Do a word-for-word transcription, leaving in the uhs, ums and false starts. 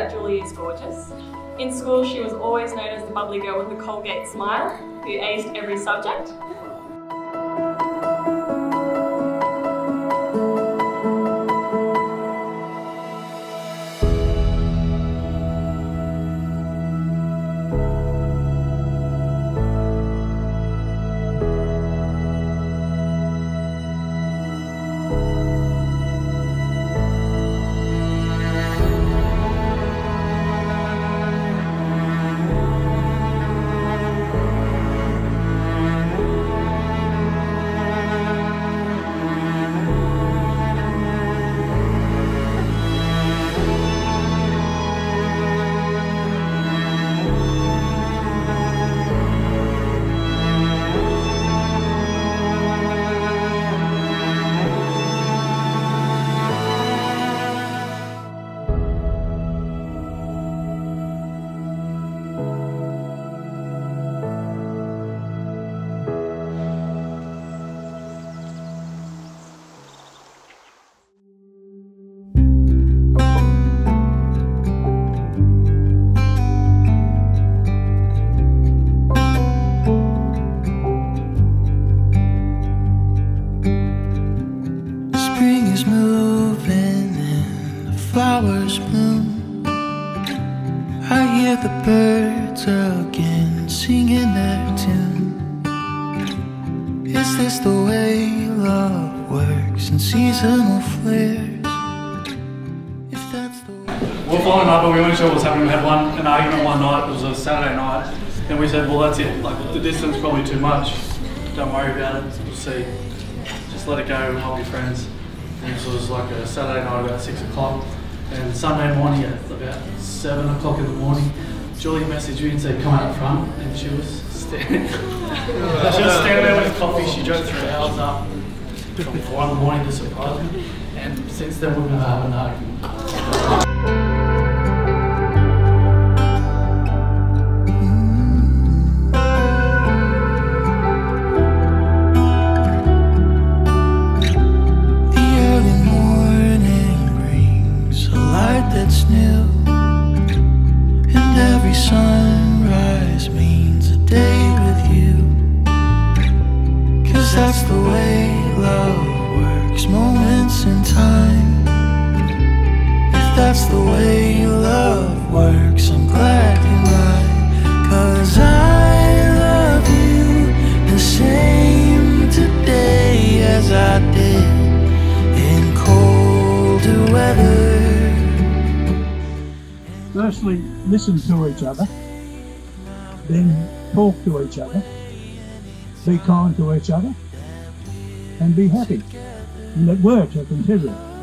that Julie is gorgeous. In school, she was always known as the bubbly girl with the Colgate smile, who aced every subject. Flowers bloom. I hear the birds again singing their tune. Is this the way love works in seasonal flares? If that's the way. We're following up, but we weren't sure what was happening. We had one an argument one night. It was a Saturday night, and we said, "Well, that's it. Like the distance probably too much. Don't worry about it. We'll see. Just let it go. and I'll be friends." And this was like a Saturday night about six o'clock. And Sunday morning at about seven o'clock in the morning, Julie messaged me and said, "Come out front," and she was standing, she was standing there with coffee. She drove three hours up from four in the morning to surprise me, and since then we've never had an argument. That's new, and every sunrise means a day with you. Cause that's the way love works, moments in time. If that's the way love works, I'm glad you're right. Cause I love you the same today as I did in colder weather. Firstly, listen to each other, then talk to each other, be kind to each other, and be happy. And at work, I can tell you.